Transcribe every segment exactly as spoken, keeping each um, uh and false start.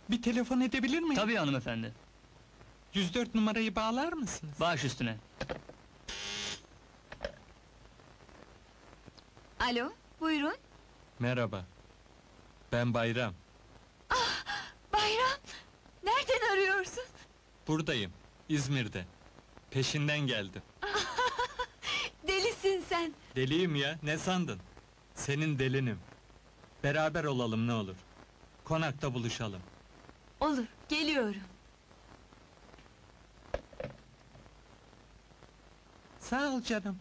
Bir telefon edebilir miyim? Tabii hanımefendi. yüz dört numarayı bağlar mısınız? Baş üstüne. Alo, buyurun. Merhaba. Ben Bayram. Bayram, nereden arıyorsun? Buradayım, İzmir'de. Peşinden geldim. Delisin sen. Deliyim ya, ne sandın? Senin delinim. Beraber olalım ne olur. Konakta buluşalım. Olur, geliyorum. Sağ ol canım.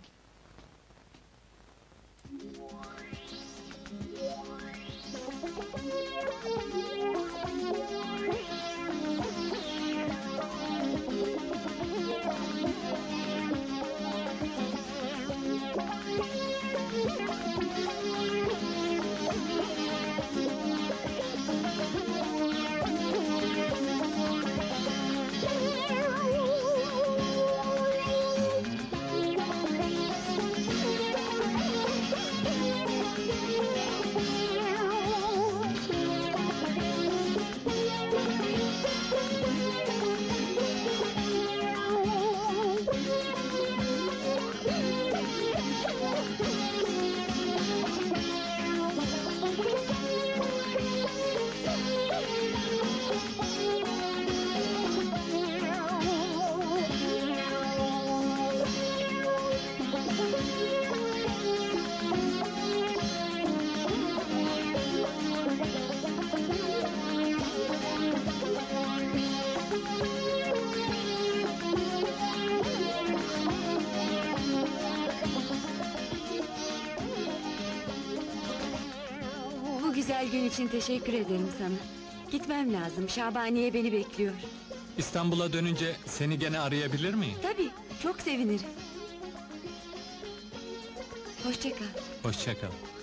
Bu güzel gün için teşekkür ederim sana. Gitmem lazım, Şabaniye beni bekliyor. İstanbul'a dönünce seni gene arayabilir miyim? Tabii, çok sevinirim. Hoşça kal. Hoşça kal.